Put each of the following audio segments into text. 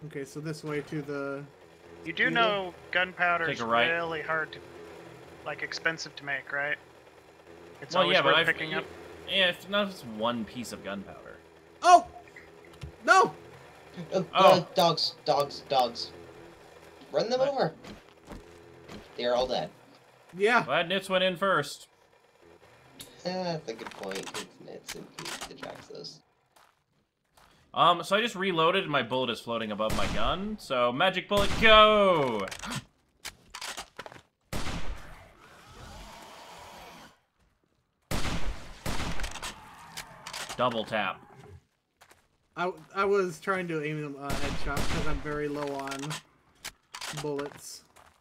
Okay, so this way to the... You do know gunpowder Take is a right. really hard to, like, expensive to make, right? It's Well, always yeah, but worth picking up. Yeah, if not just one piece of gunpowder. Oh! No! Oh. Dogs. Run them What? over. They're all dead. Yeah. Glad Nits went in first. That's a good point. It's Nits and Pete that tracks those. So I just reloaded and my bullet is floating above my gun. So magic bullet, go! Double tap. I was trying to aim them headshot because I'm very low on bullets.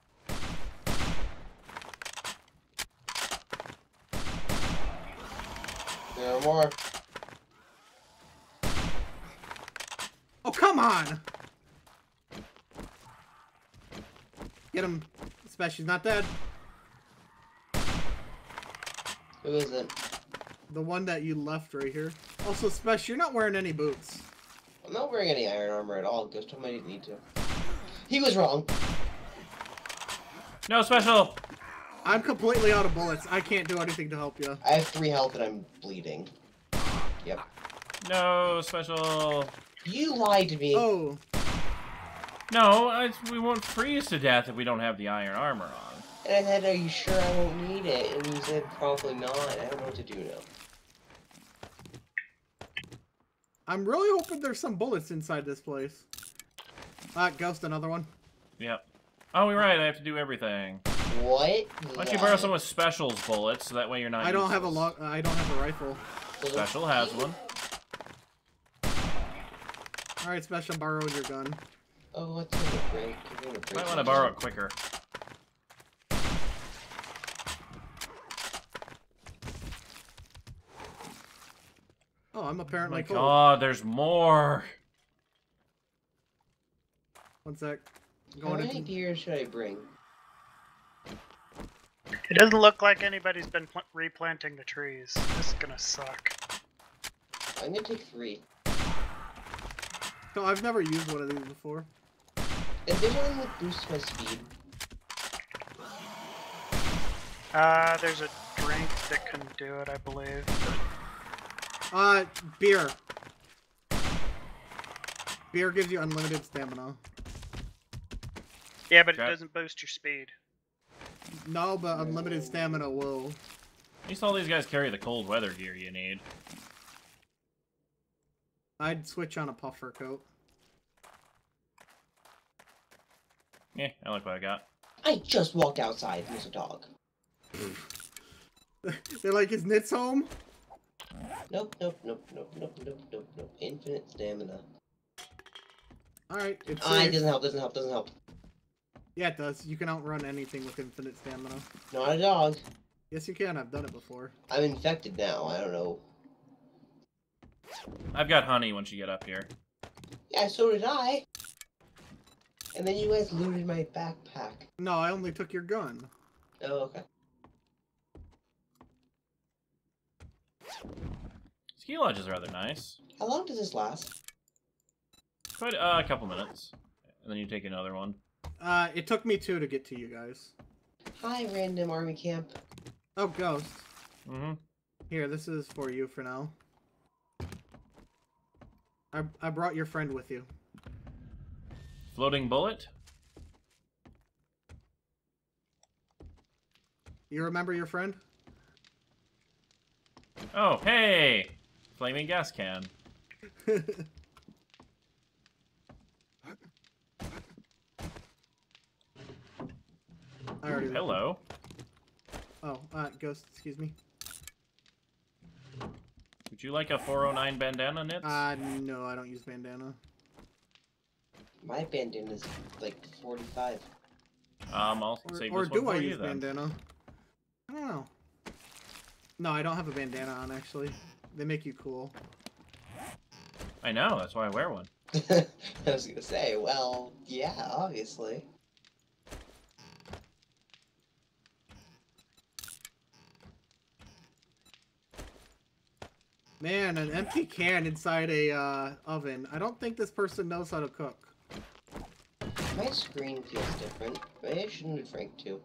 There are more. Oh, come on! Get him. Special's not dead. Who is it? The one that you left right here. Also, Special, you're not wearing any boots. I'm not wearing any iron armor at all. Ghost told me I didn't need to. He was wrong. No special! I'm completely out of bullets. I can't do anything to help you. I have 3 health and I'm bleeding. Yep. No special! You lied to me. Oh. No, we won't freeze to death if we don't have the iron armor on. And I said, are you sure I won't need it? And you said, probably not. I don't know what to do now. I'm really hoping there's some bullets inside this place. Ghost, another one. Yep. Oh, you're right, I have to do everything. What? Why don't you borrow some of Special's bullets, so that way you're not I don't have a useless. I don't have a rifle. Special has one. Alright, Special, borrowed your gun. Oh, what's in the break? Might want to borrow it quicker. Oh, I'm Oh apparently my full. god, there's more! One sec. How Going many into... deer should I bring? It doesn't look like anybody's been replanting the trees. This is gonna suck. I'm gonna take 3. No, I've never used one of these before. Is there something that boosts my speed? There's a drink that can do it, I believe. Beer. Beer gives you unlimited stamina. Yeah, but Okay. it doesn't boost your speed. No, but unlimited stamina will. At least all these guys carry the cold weather gear you need. I'd switch on a puffer coat. Yeah, I like what I got. I just walked outside and there's a dog. They're like, is Nits home? Nope. Infinite stamina. Alright, it's It safe. doesn't help. Yeah, it does. You can outrun anything with infinite stamina. Not a dog. Yes, you can. I've done it before. I'm infected now. I don't know. I've got honey once you get up here. Yeah, so did I. And then you guys looted my backpack. No, I only took your gun. Oh, okay. Ski Lodge is rather nice. How long does this last? Quite a couple minutes. And then you take another one. It took me 2 to get to you guys. Hi, random army camp. Oh, Ghost. Mm-hmm. Here, this is for you for now. I brought your friend with you. Floating bullet? You remember your friend? Oh, hey! Flaming gas can. I already... Hello. Oh, Ghost, excuse me. Would you like a 409 bandana, Nits? No, I don't use bandana. My bandana is like 45. I'll save Or this one do for I you use then. bandana? I don't know. No, I don't have a bandana on, actually. They make you cool. I know, that's why I wear one. I was gonna say, well, yeah, obviously. Man, an empty can inside a oven. I don't think this person knows how to cook. My screen feels different. Maybe I shouldn't have drank two.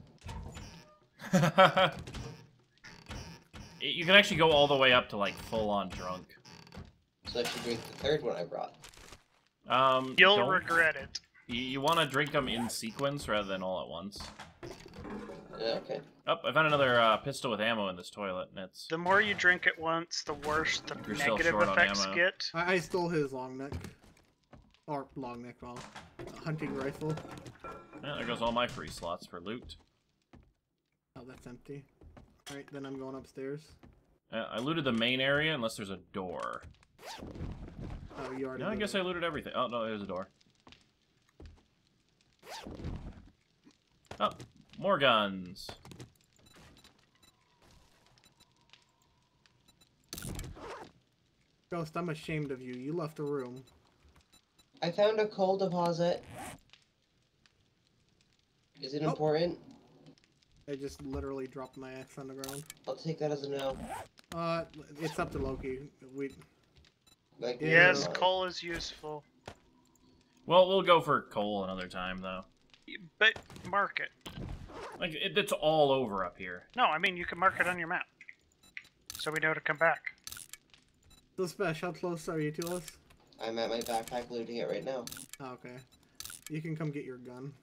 You can actually go all the way up to like full-on drunk. So I should drink the third one I brought. You'll don't- regret it. You want to drink them in sequence rather than all at once. Okay. Oh, I found another pistol with ammo in this toilet, and it's... The more you drink at once, the worse the You're still negative short on effects ammo. get. I stole his long neck. Or long neck, well, hunting rifle. Yeah, there goes all my free slots for loot. Oh, that's empty. Alright, then I'm going upstairs. I looted the main area unless there's a door. Oh, you already No, I did guess it. I looted everything. Oh, no, there's a door. Oh, more guns. Ghost, I'm ashamed of you. You left the room. I found a coal deposit. Is it Oh. important? I just literally dropped my axe on the ground. I'll take that as a no. It's up to Loki. Like, Yes, never mind. coal is useful. Well, we'll go for coal another time, though. But mark it. Like, it's all over up here. No, I mean, you can mark it on your map. So we know to come back. So, Spesh, how close are you to us? I'm at my backpack looting it right now. Oh, okay. You can come get your gun.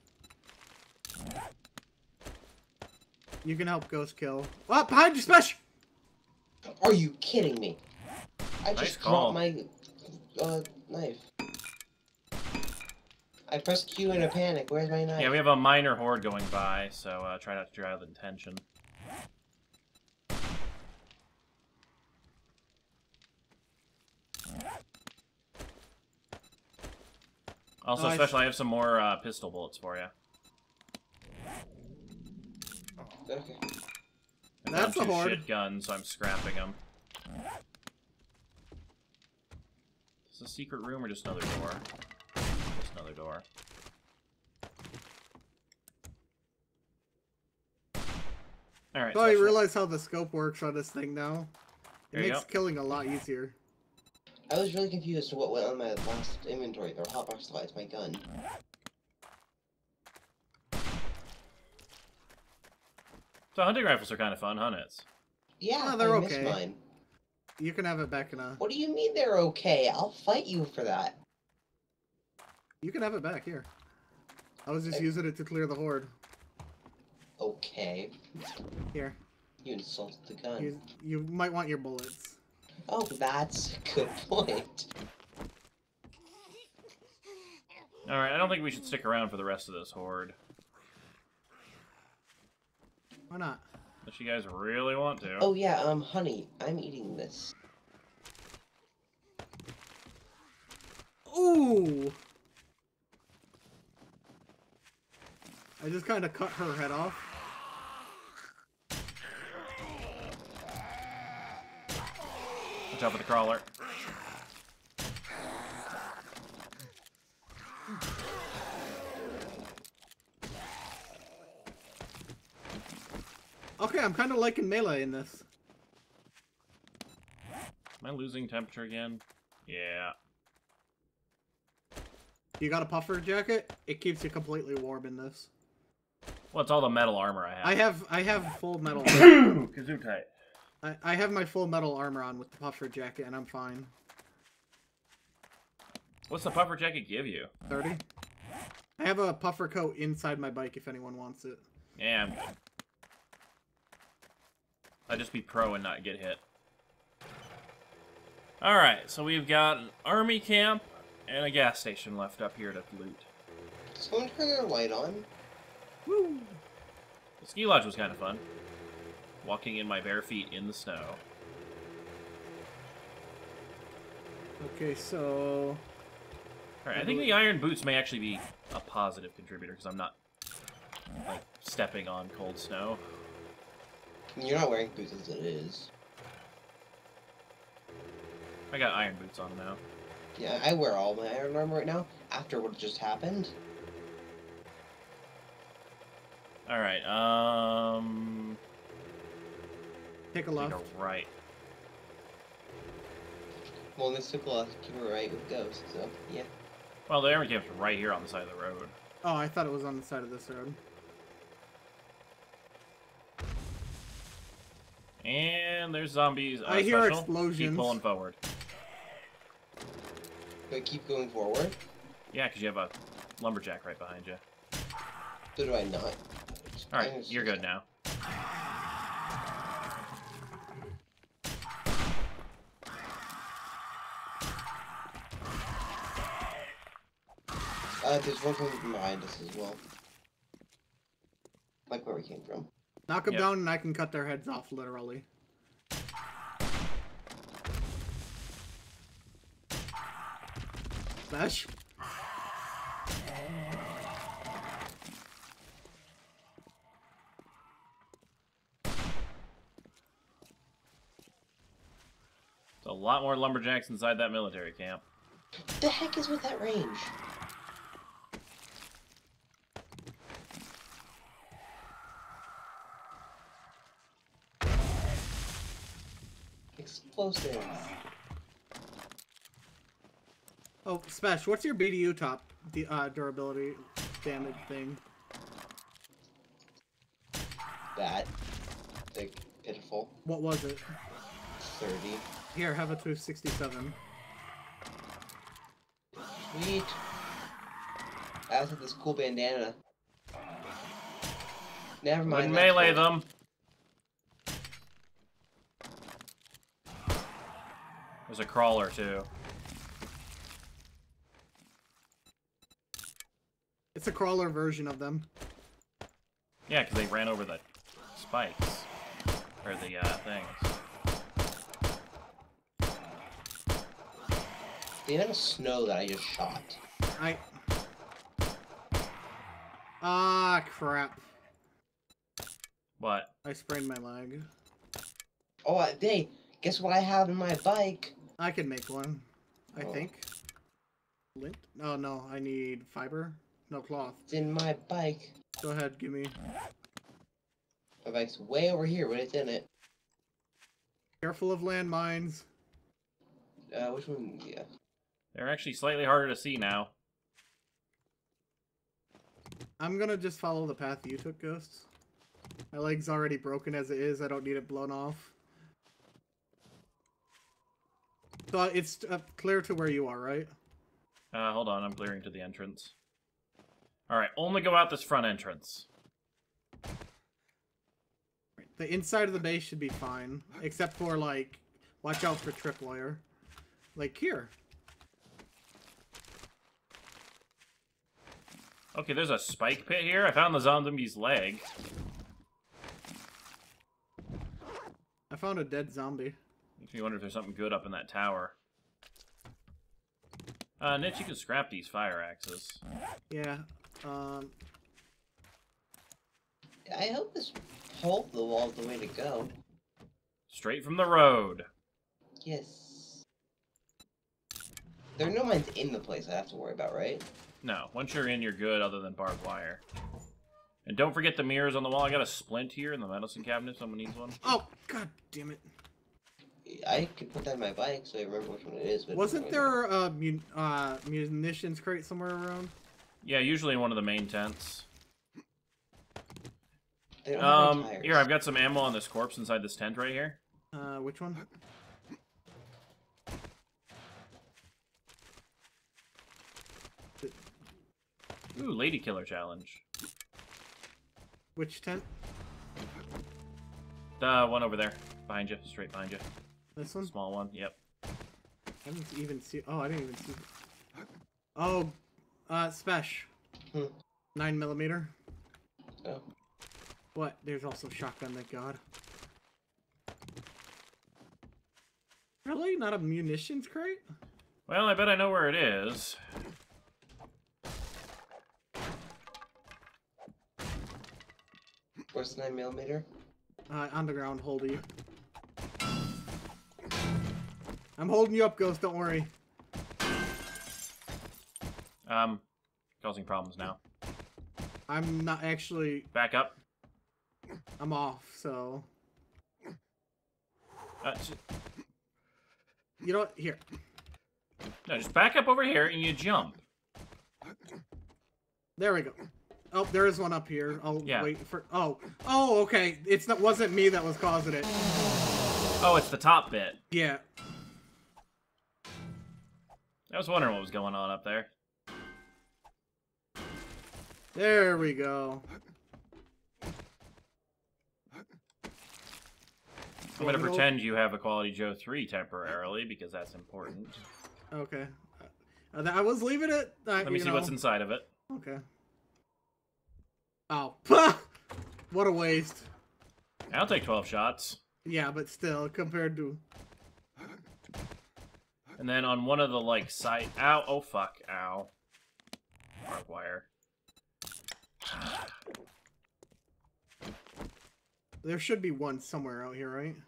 You can help Ghost kill. Oh, behind you, Spesh! Are you kidding me? I Nice just call. dropped my knife. I pressed Q in a panic. Where's my knife? Yeah, we have a minor horde going by, so try not to draw out attention. Also, Nice. especially, I have some more pistol bullets for you. Okay. I That's found a two horde. shit guns, so I'm scrapping them. Is this a secret room or just another door? Just another door. Alright, Oh, I special. realize how the scope works on this thing now. It There you makes go. killing a lot easier. I was really confused as to what went on my last inventory. Or hotbox device, my gun. So hunting rifles are kind of fun, huh, Nits? Yeah, Oh, they're I missed okay. mine. You can have it back in a... What do you mean they're okay? I'll fight you for that. You can have it back, here. I was just using it to clear the horde. Okay. Here. You insulted the gun. You might want your bullets. Oh, that's a good point. Alright, I don't think we should stick around for the rest of this horde. Why not? Unless you guys really want to. Oh yeah, honey, I'm eating this. Ooh! I just kind of cut her head off. Watch out for the crawler. Okay, I'm kind of liking melee in this. Am I losing temperature again? Yeah. You got a puffer jacket? It keeps you completely warm in this. Well, it's all the metal armor I have. I have full metal. Gesundheit. I have my full metal armor on with the puffer jacket, and I'm fine. What's the puffer jacket give you? 30. I have a puffer coat inside my bike if anyone wants it. Yeah, I'm good. I'd just be pro and not get hit. Alright, so we've got an army camp and a gas station left up here to loot. Someone turn their light on. Woo! The ski lodge was kind of fun. Walking in my bare feet in the snow. Okay, so... Alright, I think the iron boots may actually be a positive contributor because I'm not, like, stepping on cold snow. You're not wearing boots as it is. I got iron boots on now. Yeah, I wear all my iron armor right now after what just happened. Alright, Take a take left. a right. Well, this took a lot to keep it right with Ghost, so yeah. Well, the armor camp's right here on the side of the road. Oh, I thought it was on the side of this road. And there's zombies. I hear Special. explosions. Keep pulling forward. But keep going forward. Yeah, because you have a lumberjack right behind you. So do I not? Alright, you're good now. There's one coming behind us as well. Like where we came from. Knock them Yep. down and I can cut their heads off, literally. Smash. There's a lot more lumberjacks inside that military camp. What the heck is with that range? Explosives. Oh, Smash, what's your BDU top durability damage thing? That. Like, pitiful. What was it? 30. Here, have a 267. Sweet. I also have this cool bandana. Never mind. Wouldn't that's melee cool. them. There's a crawler too. It's a crawler version of them. Yeah, because they ran over the spikes. Or the things. The amount of snow that I just shot. Ah, crap. What? I sprained my leg. Oh, hey, guess what I have in my bike? I can make one. I Oh. think. Lint? Oh, no. I need fiber. No cloth. It's in my bike. Go ahead, give me. My bike's way over here, but it's in it. Careful of landmines. Which one? Yeah. They're actually slightly harder to see now. I'm gonna just follow the path you took, Ghosts. My leg's already broken as it is. I don't need it blown off. So it's clear to where you are, right? Hold on, I'm clearing to the entrance. Alright, only go out this front entrance. The inside of the base should be fine. Except for, like, watch out for tripwire. Like here. Okay, there's a spike pit here. I found the zombie's leg. I found a dead zombie. Makes me wonder if there's something good up in that tower. Nitch, you can scrap these fire axes. Yeah. I hope this hole in the wall is the way to go. Straight from the road. Yes. There are no mines in the place I have to worry about, right? No, once you're in, you're good, other than barbed wire. And don't forget the mirrors on the wall. I got a splint here in the medicine cabinet. Someone needs one. Oh, god damn it. I could put that in my bike so I remember which one it is. But Wasn't there a munitions crate somewhere around? Yeah, usually in one of the main tents. They don't have any tires. Here, I've got some ammo on this corpse inside this tent right here. Which one? Ooh, lady killer challenge. Which tent? The one over there. Behind you. Straight behind you. This one? Small one. Yep. I didn't even see. Oh, I didn't even see. Oh, Spesh. 9mm. Oh. What? There's also shotgun, thank God. Really? Not a munitions crate? Well, I bet I know where it is. Where's the 9mm? On the ground, holding you. I'm holding you up, Ghost, don't worry. Causing problems now. I'm not actually... Back up. I'm off, so... You know what? Here. No, just back up over here and you jump. There we go. Oh, there is one up here. I'll Yeah. wait for... Oh, okay. Wasn't me that was causing it. Oh, it's the top bit. Yeah. I was wondering what was going on up there. There we go. I'm gonna pretend you have Equality Joe 3 temporarily, because that's important. Okay. I was leaving it. Let me see what's inside of it. Okay. Oh. What a waste. I'll take 12 shots. Yeah, but still, compared to... And then on one of the, like, side... Ow. Oh, fuck. Ow. Barbed wire. There should be one somewhere out here, right?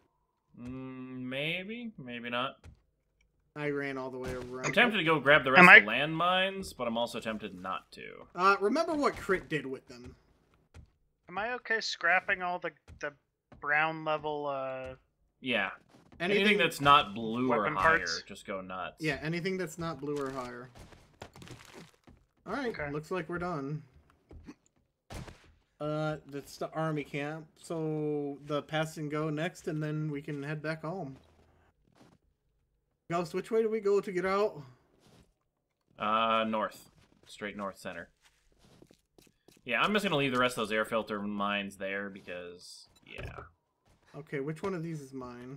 Maybe. Maybe not. I ran all the way around. I'm tempted to go grab the rest of the landmines, but I'm also tempted not to. Remember what Crit did with them. Am I okay scrapping all the brown level, Yeah. Anything that's not blue or higher, parts? just go nuts. Yeah, anything that's not blue or higher. Alright, Okay. looks like we're done. That's the army camp. So, the pass and go next, and then we can head back home. Ghost, which way do we go to get out? North. Straight north center. Yeah, I'm just gonna leave the rest of those air filter mines there, because, yeah. Okay, which one of these is mine?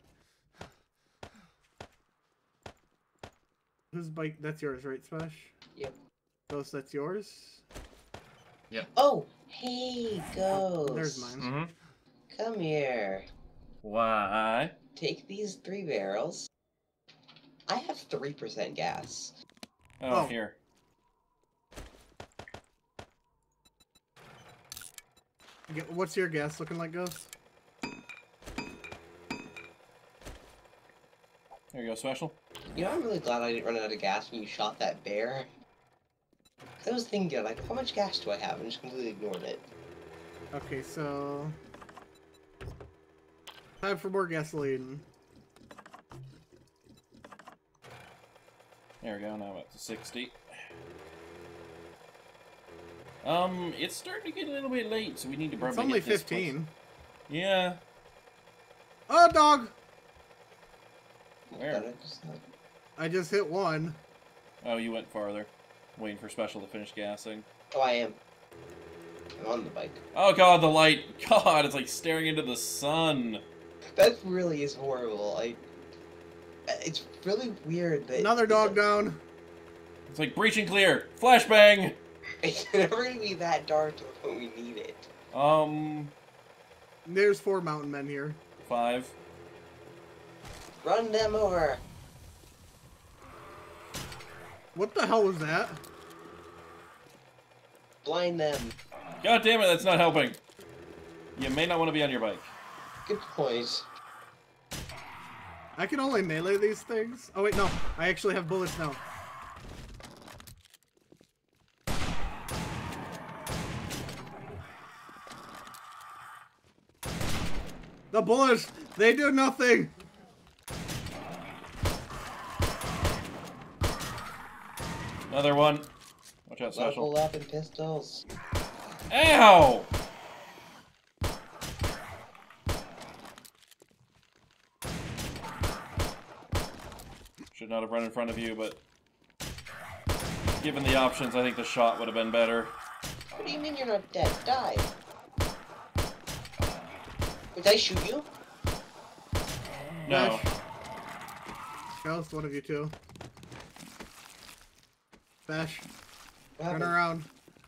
Whose bike? That's yours, right, Smash? Yep. Ghost, that's yours? Yep. Oh, hey, Ghost. There's mine. Mm-hmm. Come here. Why? Take these 3 barrels. I have 3% gas. Oh, here. What's your gas looking like, Ghost? There you go, Special. You know, I'm really glad I didn't run out of gas when you shot that bear. 'Cause I was thinking, like, how much gas do I have? And just completely ignored it. Okay, so... time for more gasoline. There we go, now up to 60. It's starting to get a little bit late, so we need to probably It's only get this 15. Yeah. Oh, dog! Where? I just hit one. Oh, you went farther. Waiting for Special to finish gassing. Oh, I am. I'm on the bike. Oh god, the light! God, it's like staring into the sun! That really is horrible. It's really weird that... Another dog down. It's like breaching clear! Flashbang! It's never gonna be that dark when we need it. There's 4 mountain men here. 5. Run them over. What the hell was that? Blind them. God damn it, that's not helping! You may not want to be on your bike. Good point. I can only melee these things. Oh wait, no. I actually have bullets now. The bullets! They do nothing! Another one. Watch out, Special. Level up in pistols. Ow! Should not have run in front of you, but given the options, I think the shot would have been better. What do you mean you're not dead? Die. Did I shoot you? No. Ghost, one of you two. Bash, What turn happened? around.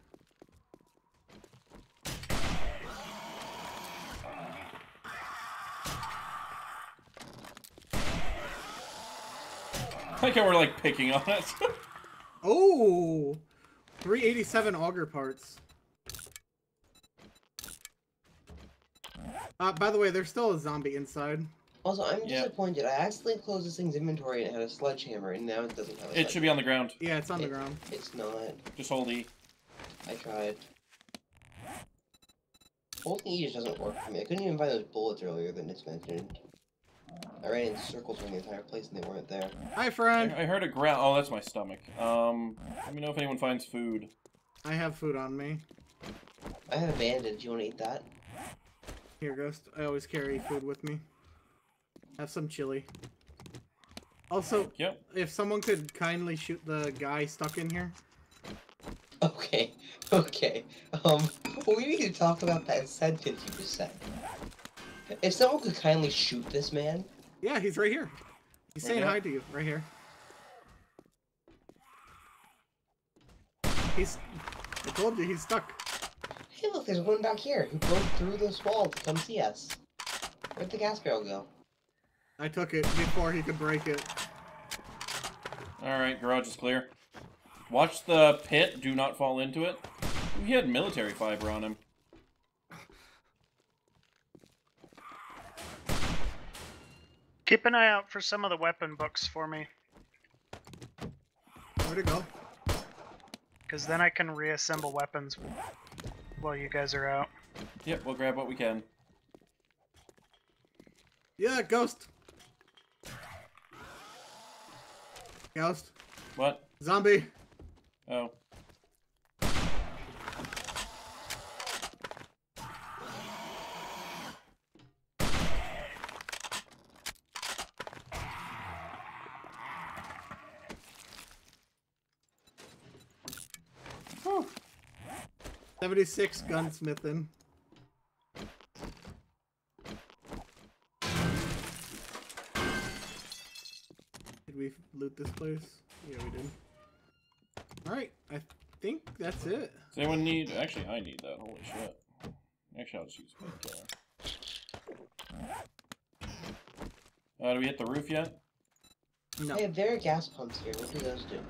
I like how we're like picking on it. Oh! 387 auger parts. By the way, there's still a zombie inside. Also, I'm Yeah. disappointed. I accidentally closed this thing's inventory and it had a sledgehammer, and now it doesn't have a It should be on the ground. Yeah, it's on the ground. It's not. Just hold E. I tried. Holding E just doesn't work for me. I couldn't even find those bullets earlier that Nitz mentioned. I ran in circles around the entire place and they weren't there. Hi, friend. I heard a growl. Oh, that's my stomach. Let me know if anyone finds food. I have food on me. I have a bandage. You want to eat that? Here, Ghost. I always carry food with me. Have some chili. Also, Yep. if someone could kindly shoot the guy stuck in here. Okay. Okay. We need to talk about that sentence you just said. If someone could kindly shoot this man. Yeah, he's right here. He's Right saying here? hi to you, right here. I told you, he's stuck. Hey, look, there's one back here who broke through this wall to come see us. Where'd the gas barrel go? I took it before he could break it. Alright, garage is clear. Watch the pit. Do not fall into it. Ooh, he had military fiber on him. Keep an eye out for some of the weapon books for me, Where'd it go? because then I can reassemble weapons while you guys are out. Yep, we'll grab what we can. Yeah, Ghost. Ghost. What? Zombie. Oh. Whew. 76 gunsmithing. Did we loot this place? Yeah, we did. Alright, I think that's it. Does anyone need... Actually, I need that. Holy shit. Actually, I'll just use my do we hit the roof yet? No. Hey, there are gas pumps here. What do those do?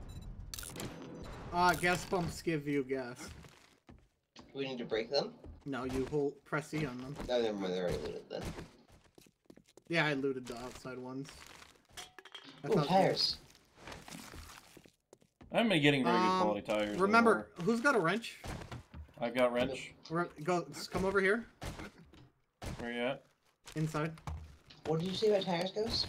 Gas pumps give you gas. Do we need to break them? No, you hold press E on them. No, never mind. They're already looted then. Yeah, I looted the outside ones. I Ooh, thought- tires. I haven't been getting very good quality tires. Remember, who's got a wrench? anymore. I've got wrench. Go, come over here. Where you at? Inside. What did you say about tires, Ghost?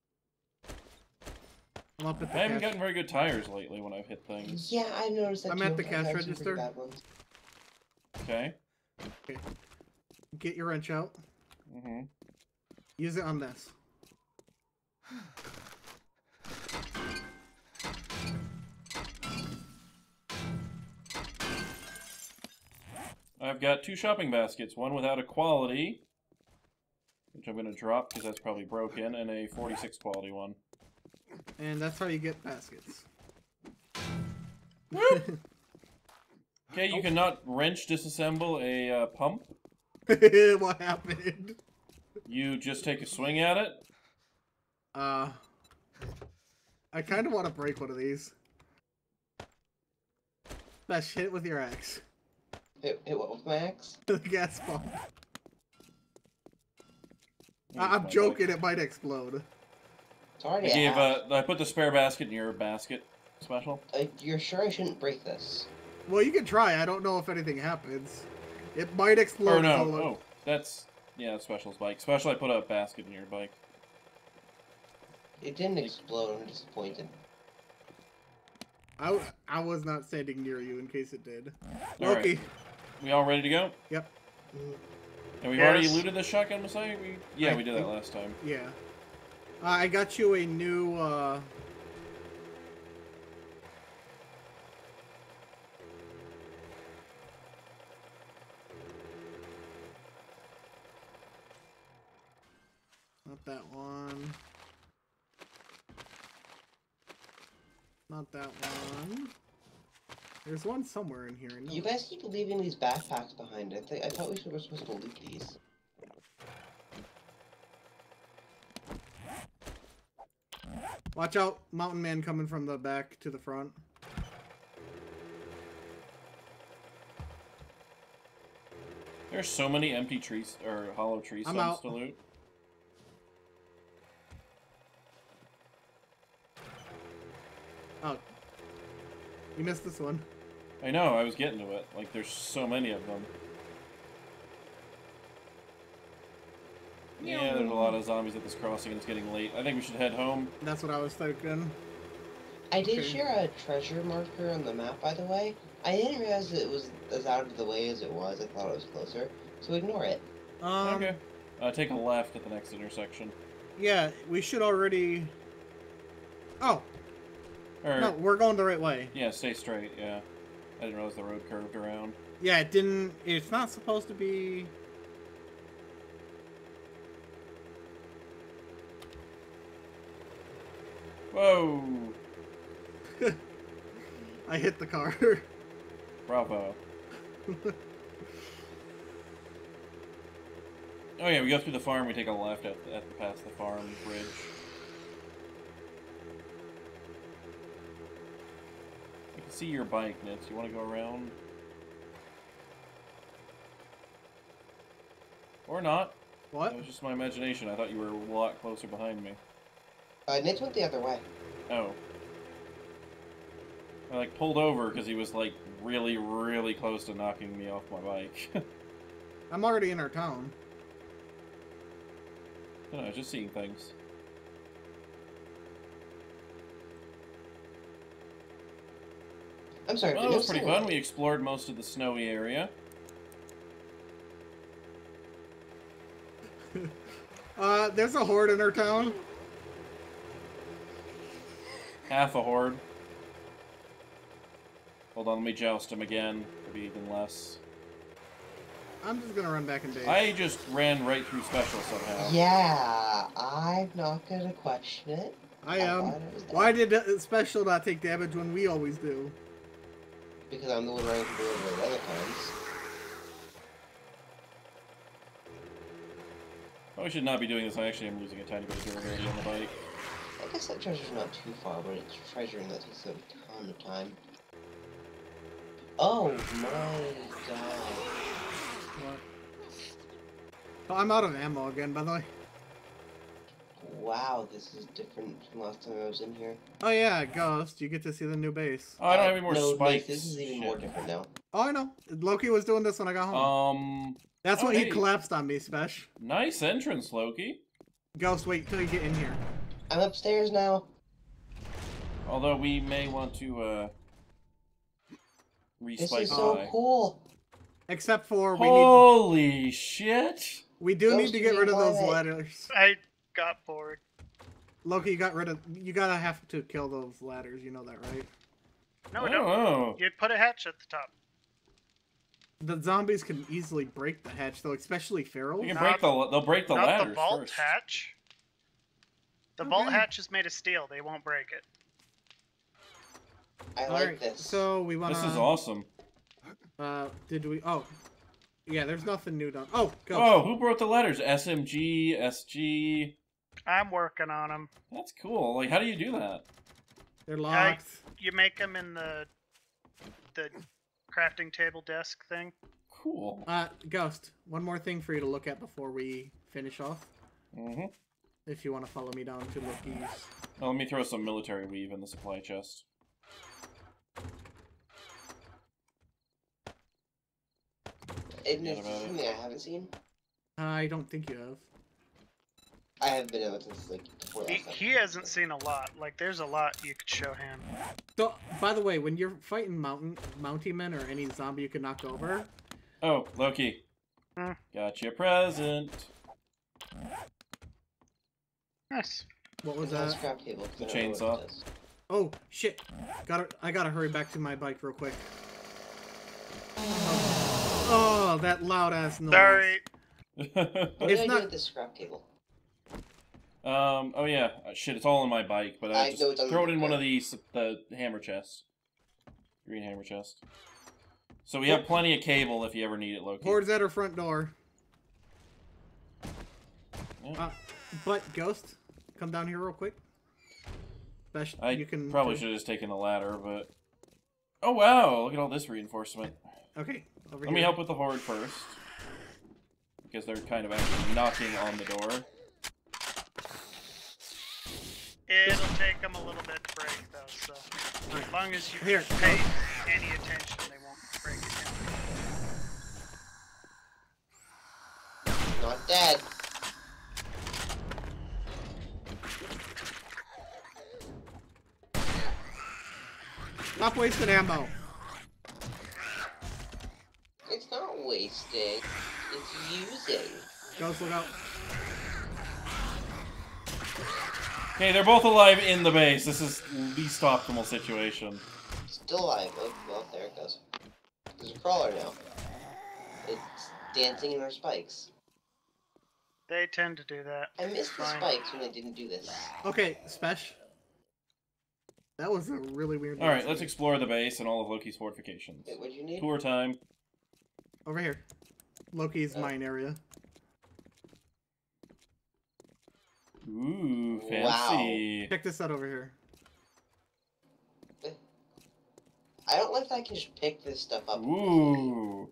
I'm up at the I haven't cash. gotten very good tires lately when I've hit things. Yeah, I noticed that I'm too. at the I've cash had some pretty register. bad ones. Okay. Get your wrench out. Mm-hmm. Use it on this. I've got 2 shopping baskets, one without a quality, which I'm going to drop because that's probably broken, and a 46 quality one. And that's how you get baskets. Okay, you cannot wrench disassemble a pump. What happened? You just take a swing at it. I kind of want to break one of these. Best hit with your axe. Hit what with my axe? The gas pump. Here's my I'm joking, bike. it might explode. It's already I gave half. I put the spare basket in your basket. Special. You're sure I shouldn't break this? Well, you can try. I don't know if anything happens. It might explode. Or no. Solo. Oh, that's that's Special's bike. Special, I put a basket in your bike. It didn't explode. I'm disappointed. I was not standing near you in case it did. All Loki. right. We all ready to go? Yep. Mm, And we've Yes. already looted the shotgun Messiah? Yeah, we did that think- last time. Yeah. I got you a new, Not that one. Not that one. There's one somewhere in here. I know You it. guys keep leaving these backpacks behind. I thought we were supposed to loot these. Watch out, mountain man coming from the back to the front. There's so many empty trees or hollow tree I'm stumps out. to loot. Oh. You missed this one. I know, I was getting to it. Like, there's so many of them. Yeah, there's a lot of zombies at this crossing and it's getting late. I think we should head home. That's what I was thinking. I did Okay. share a treasure marker on the map, by the way. I didn't realize it was as out of the way as it was. I thought it was closer. So ignore it. Okay. Take a left at the next intersection. Yeah, we should already... Oh! Or, No, we're going the right way. yeah, stay straight, yeah. I didn't realize the road curved around. Yeah, it didn't... It's not supposed to be... Whoa! I hit the car. Bravo. Oh yeah, we go through the farm, we take a left past the farm bridge. I can see your bike, Nitz. You want to go around? Or not. What? That was just my imagination. I thought you were a lot closer behind me. Nate went the other way. Oh. I like pulled over because he was like really, really close to knocking me off my bike. I'm already in our town. I don't know, just seeing things. I'm sorry. Well, it was pretty fun. We explored most of the snowy area. There's a horde in our town. Half a horde. Hold on, let me joust him again. Maybe even less. I'm just gonna run back in base. I just ran right through special somehow. Yeah, I'm not gonna question it. I am. Why did Special not take damage when we always do? Because I'm the one running through the other times. Probably should not be doing this. I actually am losing a tiny bit of durability on the bike. I guess that treasure's not too far, but it's treasuring that takes a ton of time. Oh my god. What? Oh, I'm out of ammo again, by the way. Wow, this is different from last time I was in here. Oh yeah, Ghost, you get to see the new base. Oh, I don't have any more no, spikes. This is even more different now. Oh, I know. Loki was doing this when I got home. That's oh, when hey. he collapsed on me, Spesh. Nice entrance, Loki. Ghost, wait till you get in here. I'm upstairs now. Although we may want to, This respike is so by. cool. Except for Holy shit! we do need Ghost, to get rid of those why? ladders. I got bored. Loki, you gotta have to kill those ladders, you know that, right? No, I don't. don't know. You'd put a hatch at the top. The zombies can easily break the hatch, though, especially feral. You can break they'll break the Not ladders the vault first. hatch. The vault Okay. hatch is made of steel. They won't break it. I like Alright, this. so we wanna... This is awesome. Did we... Oh. Yeah, there's nothing new done. Oh, go. Oh, who broke the letters? SMG, SG. I'm working on them. That's cool. Like, how do you do that? They're locked. You make them in the crafting table desk thing. Cool. Ghost, one more thing for you to look at before we finish off. Mm-hmm. If you want to follow me down to Loki's. Now, let me throw some military weave in the supply chest. Isn't Forget it about it. something I haven't seen? I don't think you have. I haven't been able to since like before He, last time. he hasn't seen a lot. Like, there's a lot you could show him. So, by the way, when you're fighting Mountie men or any zombie you can knock over, Oh, Loki. Hmm. Got you a present. Nice. what was It's on that? scrap table. 'cause The I don't know what chainsaw. it does. Oh, shit. I gotta hurry back to my bike real quick. Oh, that loud ass noise. Sorry. What It's did I not- do with this scrap table? Oh yeah. Shit, it's all in my bike, but I I just know it's on throw it the in one of ground. these, the hammer chests. Green hammer chest. So we have plenty of cable if you ever need it, Loki. Horde's at her front door. Yeah. But, Ghost, come down here real quick. I you can probably should have just taken the ladder, but... Oh wow, look at all this reinforcement. Okay, over Let here. me help with the horde first. Because they're kind of actually knocking on the door. It'll take them a little bit to break, though, so... Alright. As long as you Here. pay any attention, they won't break again. Not dead. Stop wasting ammo. wasting. It's using. Ghost, look out. Okay, they're both alive in the base. This is least optimal situation. Still alive. Oh, well, there it goes. There's a crawler now. It's dancing in our spikes. They tend to do that. I missed the Fine. spikes when they didn't do this. Okay, Spesh. That was a really weird. Alright, let's explore the base and all of Loki's fortifications. Wait, what do you need? Tour time. Over here. Loki's mine area. Ooh, fancy. Check this out over here. I don't like that I can just pick this stuff up. Ooh.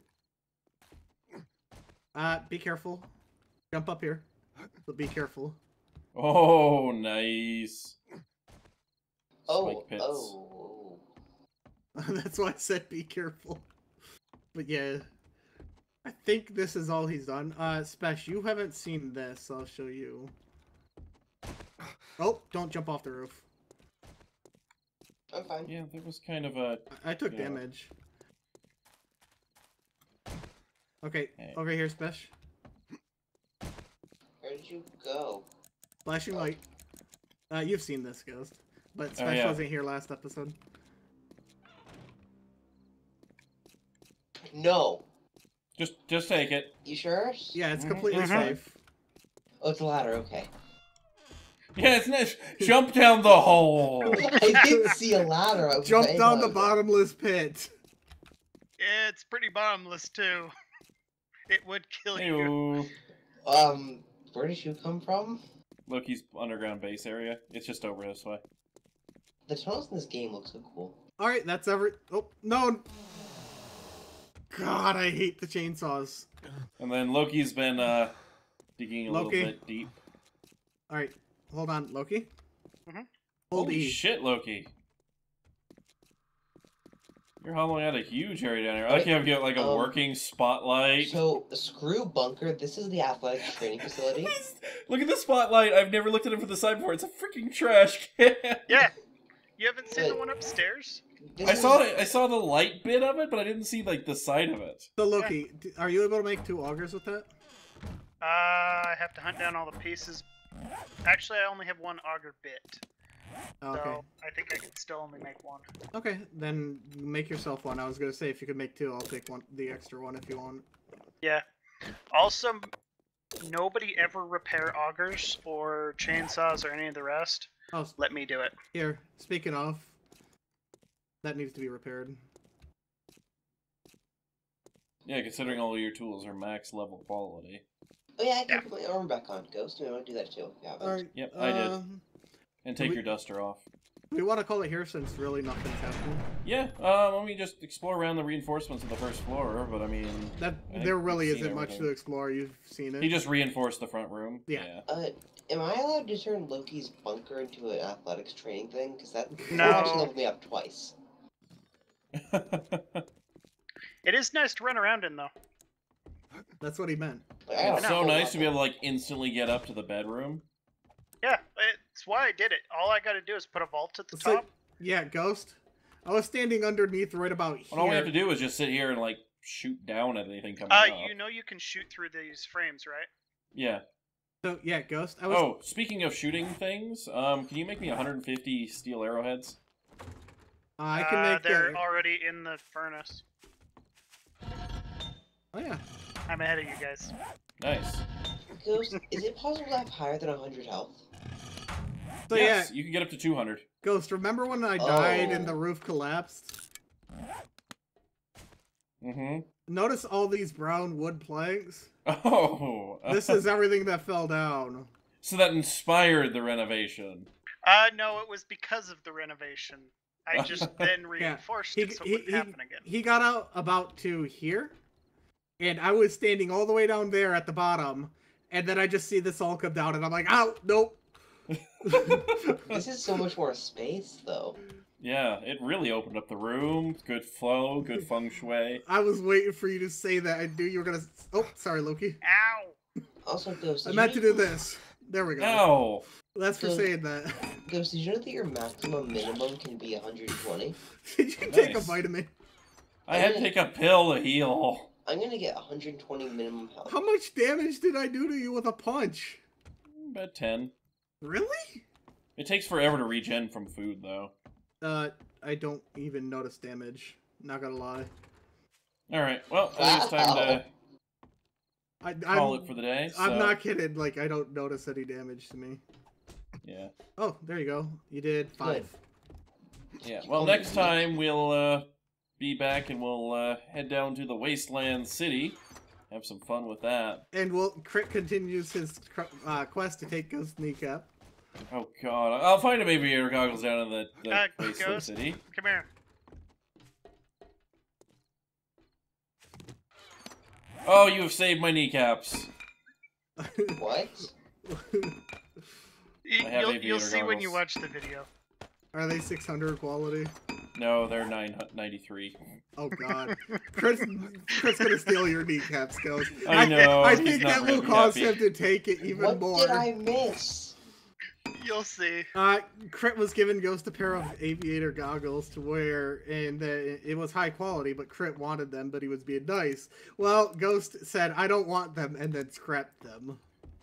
Be careful. Jump up here. But be careful. Oh, nice. Oh, Spike pits. oh. That's why I said be careful. But yeah. I think this is all he's done. Spesh, you haven't seen this. I'll show you. Oh, don't jump off the roof. I'm fine. Yeah, there was kind of a... I took Yeah. damage. Okay, Hey. over here, Spesh. Where did you go? Flashing light. You've seen this, Ghost. But Oh, Spesh yeah. wasn't here last episode. No. Just take it. You sure? Yeah, it's Mhm, completely mhm. safe. Oh, it's a ladder. Okay. Yeah, it's nice. Jump down the hole. I didn't see a ladder. I was Jump saying down the like- bottomless pit. It's pretty bottomless too. It would kill you. Heyo. Where did you come from? Loki's underground base area. It's just over this way. The tunnels in this game look so cool. Alright, that's every... Oh, no! God, I hate the chainsaws. And then Loki's been digging a Loki. little bit deep. Alright, hold on, Loki. Mhm. Hold Holy E. shit, Loki. You're hollowing out a huge area down here. I like you have got like a working spotlight. So, screw bunker. This is the athletic training facility. Look at the spotlight. I've never looked at it from the side before. It's a freaking trash can. Yeah. You haven't seen the Good. one upstairs? This I is- saw it. I saw the light bit of it, but I didn't see like the side of it. So, Loki, are you able to make 2 augers with that? I have to hunt down all the pieces. Actually, I only have 1 auger bit. Oh, okay. So I think I can still only make 1. Okay, then make yourself one. I was gonna say if you could make 2, I'll take one, the extra one if you want. Yeah. Also, nobody ever repair augers or chainsaws or any of the rest. Oh, Let me do it. here. Speaking of, that needs to be repaired. Yeah, considering all your tools are max level quality. Oh yeah, I can put my arm back on. Ghost, you want to do that too? Yeah. All right. Yep, I did. And take we- your duster off. We want to call it here since really nothing's happening. Yeah, let me just explore around the reinforcements of the first floor, but I mean... That I think there really we've seen isn't much to everything. explore. You've seen it. He just reinforced the front room. Yeah. Am I allowed to turn Loki's bunker into an athletics training thing? Because that No. actually leveled me up twice. It is nice to run around in, though. That's what he meant. Like, I got It's a so full nice to be level. able to, like, instantly get up to the bedroom. Yeah, it's why I did it. All I gotta do is put a vault at the So- top. Yeah, Ghost. I was standing underneath right about here. And all we have to do is just sit here and, like, shoot down at anything coming up. You know you can shoot through these frames, right? Yeah. So yeah, Ghost. I was. Oh, speaking of shooting things, can you make me 150 steel arrowheads? I can make. They're already in the furnace. Oh yeah. I'm ahead of you guys. Nice. Ghost, is it possible to have higher than 100 health? So yes, yeah, you can get up to 200. Ghost. Remember when I died and Oh. the roof collapsed? Mm-hmm. Notice all these brown wood planks. Oh. This is everything that fell down. So that inspired the renovation. No, it was because of the renovation. I just then reinforced it so it wouldn't happen again. He got out about to here, and I was standing all the way down there at the bottom, and then I just see this all come down, and I'm like, "Ow, nope." This is so much more space, though. Yeah, it really opened up the room. Good flow, good feng shui. I was waiting for you to say that. I knew you were gonna. Oh, sorry, Loki. Ow! Also, Ghost, I did meant you to know- do this. There we go. Ow! That's for So- saying that. Ghost, did you know that your maximum minimum can be 120? Did you take a Nice. vitamin? I had to take a pill to heal. I'm gonna get 120 minimum health. How much damage did I do to you with a punch? About 10. Really? It takes forever to regen from food, though. I don't even notice damage. Not gonna lie. Alright, well, I think it's time to call I'm it for the day. So, I'm not kidding. Like, I don't notice any damage to me. Yeah. Oh, there you go. You did 5. Yeah, well, next time we'll be back and we'll head down to the Wasteland City. Have some fun with that. And Crit continues his quest to take Ghost Kneecap. Oh god, I'll find him aviator goggles down in the Wasteland Ghost, City. come here. Oh, you have saved my kneecaps. What? You'll see when you goggles. watch the video. Are they 600 quality? No, they're 993. Oh god. Chris gonna steal your kneecaps, Ghost. I know, I he's think not that will really cause happy. him to take it even What more. did I miss? You'll see. Crit was giving Ghost a pair of aviator goggles to wear, and it was high quality, but Crit wanted them, but he was being nice. Well, Ghost said, I don't want them, and then scrapped them.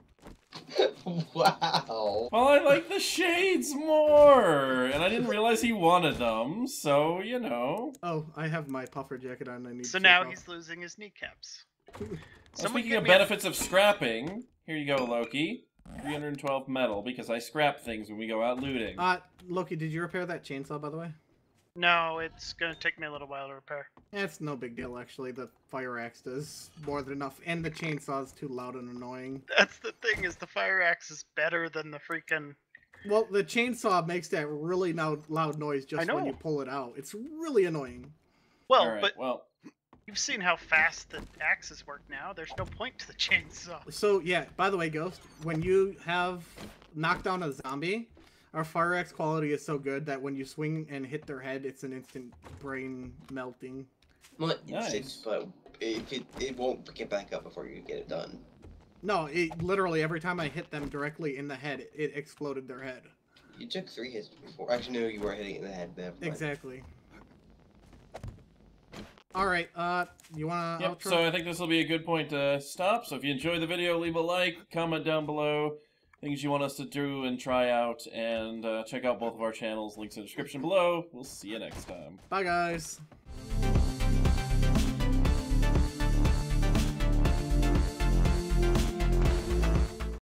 Wow. Well, I like the shades more, and I didn't realize he wanted them, so, you know. Oh, I have my puffer jacket on. I need So to now take he's losing his kneecaps. Well, Someone speaking get of me a- benefits of scrapping, here you go, Loki. 312 metal, because I scrap things when we go out looting. off. Loki, did you repair that chainsaw, by the way? No, it's gonna take me a little while to repair. It's no big deal, actually. The fire axe does more than enough, and the chainsaw's too loud and annoying. That's the thing, is the fire axe is better than the freaking... Well, the chainsaw makes that really loud noise just when you know. pull it out. It's really annoying. Well, Alright, but well, you've seen how fast the axes work now. There's no point to the chainsaw. So, yeah, by the way, Ghost, when you have knocked down a zombie, our fire axe quality is so good that when you swing and hit their head, it's an instant brain melting. Not Nice. instant, but it won't get back up before you get it done. No, it literally, every time I hit them directly in the head, it exploded their head. You took 3 hits before. Actually, no, you were hitting it in the head. Never mind. Exactly. Alright, you wanna yep, outro? so I think this will be a good point to stop. So if you enjoyed the video, leave a like, comment down below things you want us to do and try out, and check out both of our channels. Links in the description below. We'll see you next time. Bye, guys.